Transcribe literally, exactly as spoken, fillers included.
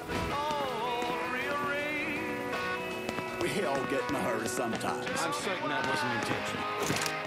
We all get in a hurry sometimes. I'm certain that wasn't intentional.